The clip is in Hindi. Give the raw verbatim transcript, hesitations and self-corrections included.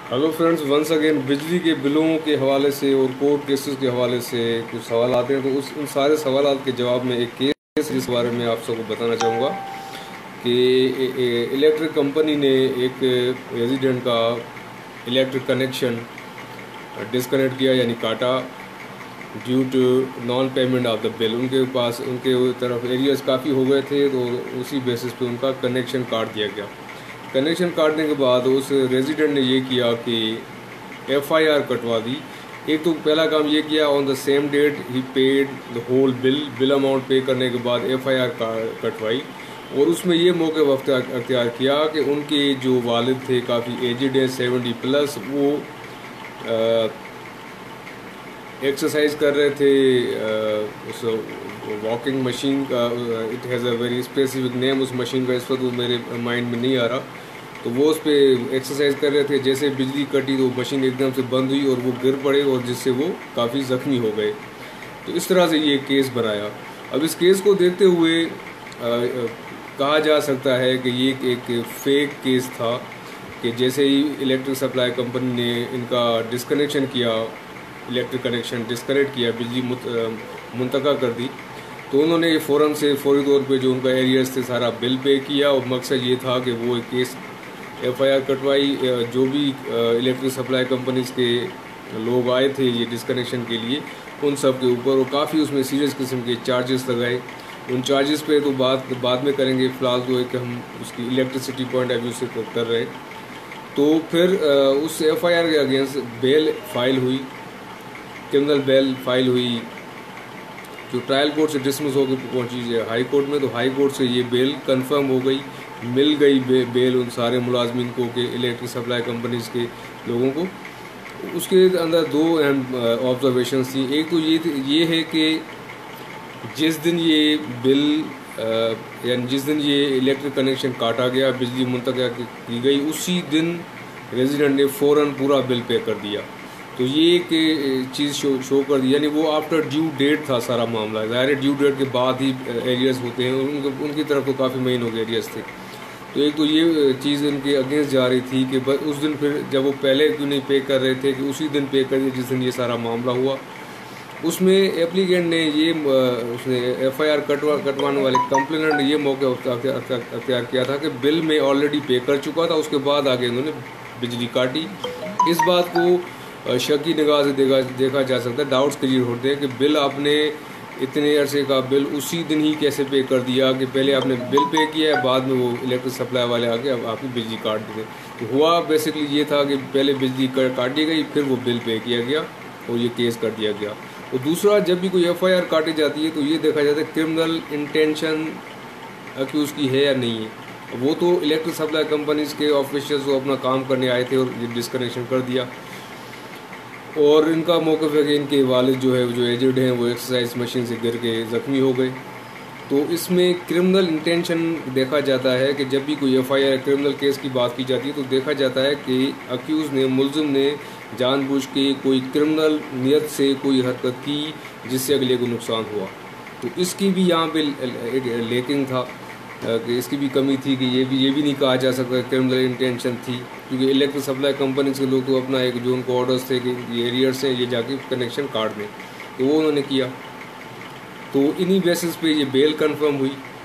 हेलो फ्रेंड्स, वंस अगेन बिजली के बिलों के हवाले से और कोर्ट केसेस के हवाले से कुछ सवाल आते हैं, तो उस उन सारे सवाल के जवाब में एक केस जिस बारे में आप सबको बताना चाहूँगा कि इलेक्ट्रिक कंपनी ने एक रेजिडेंट का इलेक्ट्रिक कनेक्शन डिस्कनेक्ट किया, यानी काटा, due to non payment of the bill. उनके पास उनके तरफ एरियाज काफ़ी हो गए थे, तो उसी बेसिस पे उनका कनेक्शन काट दिया गया। कनेक्शन काटने के बाद उस रेजिडेंट ने ये किया कि एफ आई आर कटवा दी। एक तो पहला काम ये किया, ऑन द सेम डेट ही paid the whole bill. Bill amount pay करने के बाद एफ आई आर कटवाई, और उसमें ये मौके अख्तियार किया कि उनके जो वालिद थे काफ़ी एजड हैं, सेवेंटी प्लस, वो एक्सरसाइज कर रहे थे uh, उस वॉकिंग मशीन का। It has a very specific name उस मशीन का, इस वक्त वो मेरे माइंड में नहीं आ रहा। तो वो उस पर एक्सरसाइज कर रहे थे। जैसे बिजली कटी तो मशीन एकदम से बंद हुई और वो गिर पड़े, और जिससे वो काफ़ी ज़ख्मी हो गए। तो इस तरह से ये केस बनाया। अब इस केस को देखते हुए आ, आ, कहा जा सकता है कि ये एक फेक केस था, कि जैसे ही इलेक्ट्रिक सप्लाई कंपनी ने इनका डिस्कनेक्शन किया, इलेक्ट्रिक कनेक्शन डिस्कनेक्ट किया, बिजली मुंतका कर दी, तो उन्होंने ये फ़ौरन से फौरी तौर पे जो उनका एरियाज थे सारा बिल पे किया। और मकसद ये था कि वो एक केस एफ आई आर कटवाई। जो भी इलेक्ट्रिक सप्लाई कंपनीज के लोग आए थे ये डिस्कनेक्शन के लिए, उन सब के ऊपर, और काफ़ी उसमें सीरियस किस्म के चार्जेस लगाए। उन चार्जेस पे तो बात बाद में करेंगे, फ़िलहाल तो एक हम उसकी इलेक्ट्रिसिटी पॉइंट ऑफ व्यू से कर रहे। तो फिर उस एफ आई आर के अगेंस्ट बेल फाइल हुई, क्रिमिनल बेल फाइल हुई, जो ट्रायल कोर्ट से डिसमिस होकर पहुंची हाई कोर्ट में। तो हाई कोर्ट से ये बेल कंफर्म हो गई, मिल गई बे, बेल उन सारे मुलाजमीन को, के इलेक्ट्रिक सप्लाई कंपनीज के लोगों को। उसके अंदर दो अहम ऑब्जर्वेशंस थी। एक तो ये ये है कि जिस दिन ये बिल यानी जिस दिन ये इलेक्ट्रिक कनेक्शन काटा गया, बिजली मुंतकिल की गई, उसी दिन रेजिडेंट ने फ़ौरन पूरा बिल पे कर दिया। तो ये एक चीज़ शो शो कर दी, यानी वो आफ्टर ड्यू डेट था सारा मामला। ज़ाहिर ड्यू डेट के बाद ही एरियाज होते हैं, उनके उनकी तरफ तो काफ़ी महीनों के एरियाज थे। तो एक तो ये चीज़ इनके अगेंस्ट जा रही थी कि बस उस दिन, फिर जब वो पहले क्यों नहीं पे कर रहे थे कि उसी दिन पे कर दिया जिस दिन ये सारा मामला हुआ। उसमें एप्लीकेंट ने ये उसने एफ आई आर कटवा कटवाने वाले कंप्लेनेंट ने ये मौका अख्तियार किया था कि बिल में ऑलरेडी पे कर चुका था, उसके बाद आगे उन्होंने बिजली काटी। इस बात को शक की निगाह से देखा देखा जा सकता है। डाउट्स क्लियर होते हैं कि बिल आपने इतने अरसे का बिल उसी दिन ही कैसे पे कर दिया, कि पहले आपने बिल पे किया है, बाद में वो इलेक्ट्रिक सप्लाई वाले आके अब आपकी बिजली काट दी। तो हुआ बेसिकली ये था कि पहले बिजली काटी गई, फिर वो बिल पे किया गया और ये केस कर दिया गया। और दूसरा, जब भी कोई एफ आई आर काटी जाती है तो ये देखा जाता है क्रिमिनल इंटेंशन अक्यूज़ की है या नहीं है। वो तो इलेक्ट्रिक सप्लाई कंपनीज के ऑफिशियल्स वो अपना काम करने आए थे और ये डिस्कनेक्शन कर दिया। और इनका मौक़िफ़ है कि इनके वालिद जो है जो एजड हैं वो एक्सरसाइज मशीन से गिर के ज़ख्मी हो गए। तो इसमें क्रिमिनल इंटेंशन देखा जाता है कि जब भी कोई F I R criminal case की बात की जाती है तो देखा जाता है कि अक्यूज़ ने, मुलजिम ने जानबूझ के कोई क्रिमिनल नियत से कोई हरकत की जिससे अगले को नुकसान हुआ। तो इसकी भी यहाँ पे लेकिन था कि इसकी भी कमी थी कि ये भी ये भी नहीं कहा जा सकता क्रिमिनल इंटेंशन थी, क्योंकि इलेक्ट्रिक सप्लाई कंपनीज के लोग तो अपना एक जो उनको ऑर्डर्स थे कि ये एरियर्स हैं ये जाके कनेक्शन काट दें, तो वो उन्होंने किया। तो इन्हीं बेसिस पे ये बेल कंफर्म हुई।